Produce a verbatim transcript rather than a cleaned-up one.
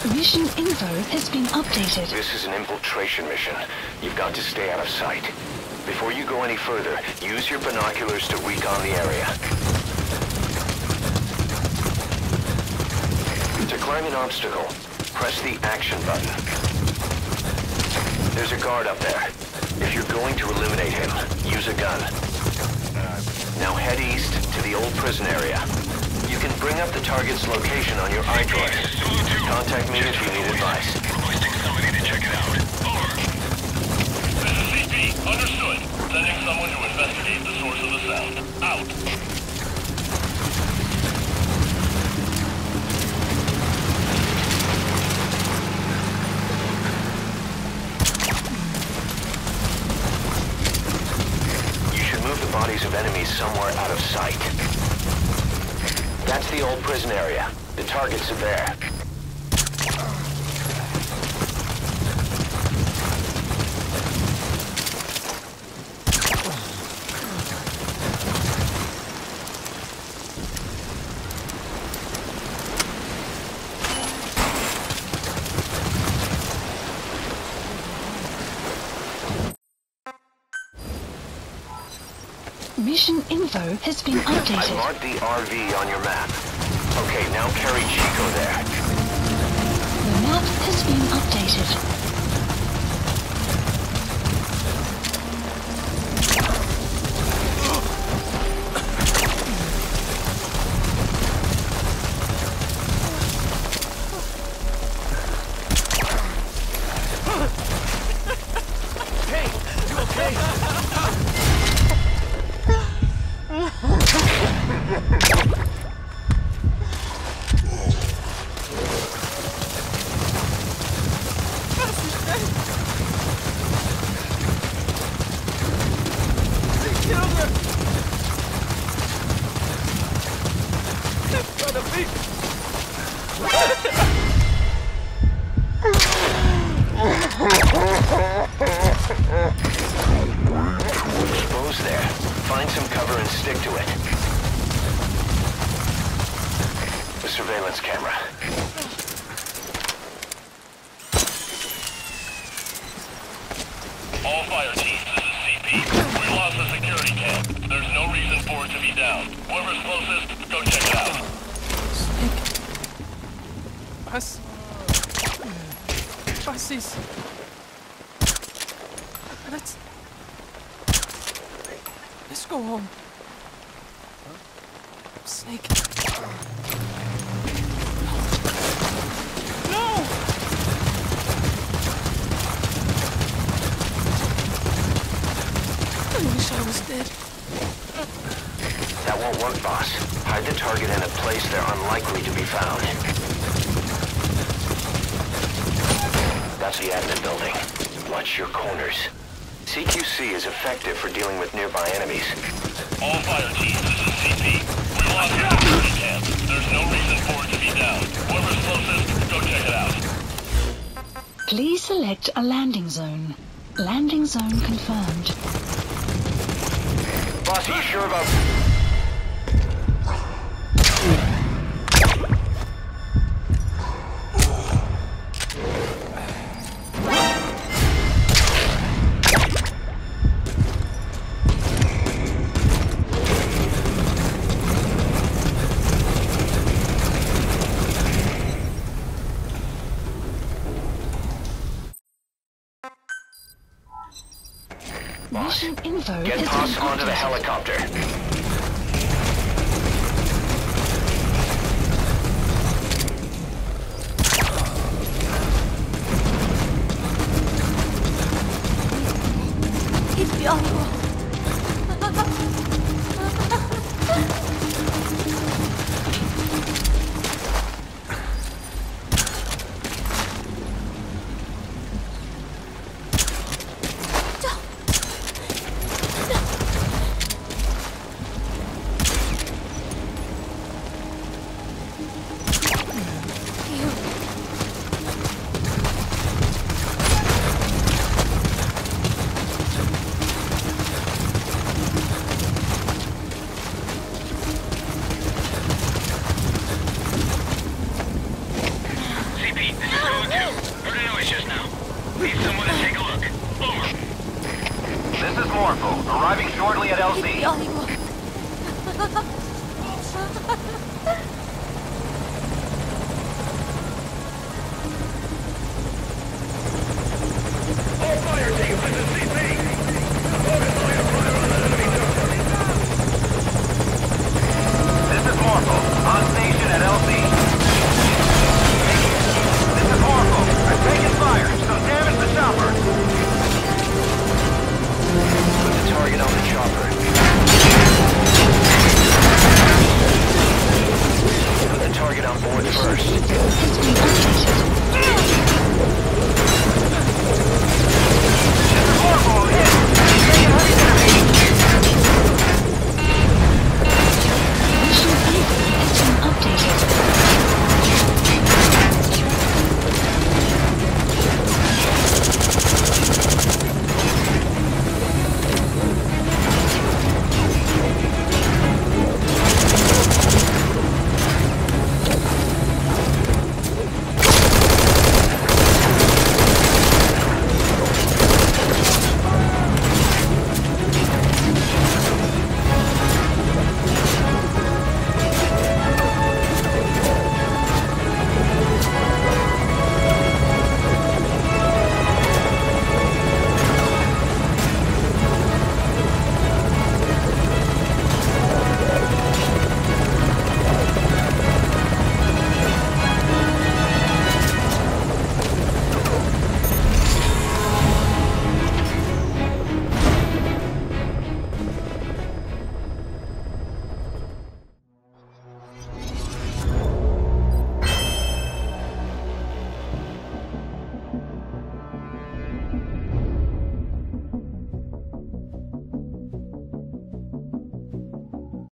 Mission info has been updated. This is an infiltration mission. You've got to stay out of sight. Before you go any further, use your binoculars to recon the area. To climb an obstacle, press the action button. There's a guard up there. If you're going to eliminate him, use a gun. Now head east to the old prison area. You can bring up the target's location on your iDroid. Contact me if you need advice. Requesting somebody to check it out. Over. This is C P. Understood. Sending someone to investigate the source of the sound. Out. You should move the bodies of enemies somewhere out of sight. That's the old prison area. The targets are there. Mission info has been I updated. marked the R V on your map. Okay, now carry Chico there. The map has been updated. Exposed there. Find some cover and stick to it. The surveillance camera. All fire teams, this is C P. We lost the security camp. There's no reason for it to be down. Whoever's closest, go check it out. Was? Was ist? Let's... Let's go home. Snake. No! I wish I was dead. That won't work, boss. Hide the target in a place they're unlikely to be found. That's the admin building. Watch your corners. C Q C is effective for dealing with nearby enemies. All fire teams, this is C P. We lost the security camp. There's no reason for it to be down. Whoever's closest, go check it out. Please select a landing zone. Landing zone confirmed. Boss, are you sure about... Boss, Mission info get has Boss been onto the updated. helicopter. Chelsea. Ay,